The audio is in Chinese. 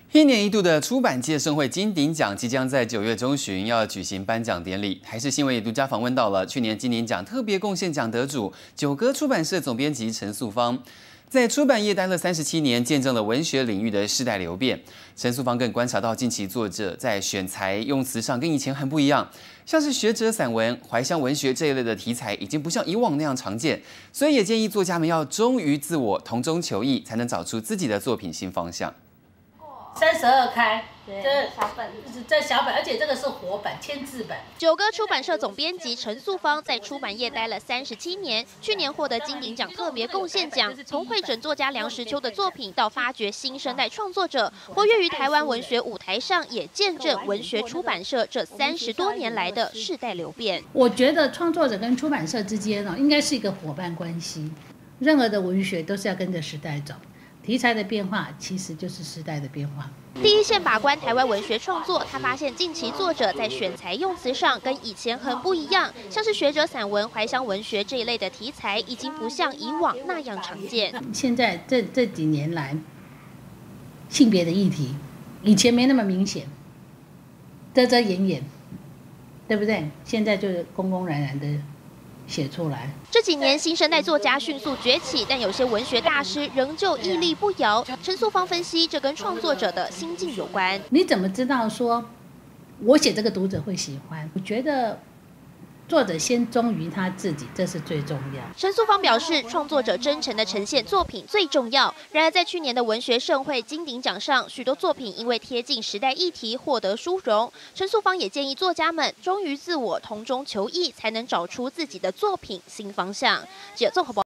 一年一度的出版界盛会金鼎奖即将在9月中旬要举行颁奖典礼。台视新闻也独家访问到了去年金鼎奖特别贡献奖得主九歌出版社总编辑陈素芳，在出版业待了37年，见证了文学领域的世代流变。陈素芳更观察到近期作者在选材用词上跟以前很不一样，像是学者散文、怀乡文学这一类的题材已经不像以往那样常见，所以也建议作家们要忠于自我，从中求异，才能找出自己的作品新方向。 32开，这小本，这小本，而且这个是活本、签字本。 九歌出版社总编辑陈素芳在出版业待了37年，去年获得金鼎奖特别贡献奖。从会诊作家梁实秋的作品，到发掘新生代创作者，活跃于台湾文学舞台上，也见证文学出版社这30多年来的世代流变。 我觉得创作者跟出版社之间应该是一个伙伴关系。任何的文学都是要跟着时代走。题材的变化其实就是时代的变化。 第一线把关台湾文学创作，他发现近期作者在选材用词上跟以前很不一样，像是学者散文、怀乡文学这一类的题材，已经不像以往那样常见。 现在这几年来，性别的议题以前没那么明显，遮遮掩掩，对不对？现在就是公公然然的写出来。 这几年新生代作家迅速崛起，但有些文学大师仍旧屹立不摇。陈素芳分析，这跟创作者的心境有关。 你怎么知道说我写这个读者会喜欢？我觉得作者先忠于他自己，这是最重要。 陈素芳表示，创作者真诚的呈现作品最重要。然而，在去年的文学盛会金鼎奖上，许多作品因为贴近时代议题获得殊荣。陈素芳也建议作家们忠于自我，从中求异，才能找出自己的作品新方向。记者综合报道。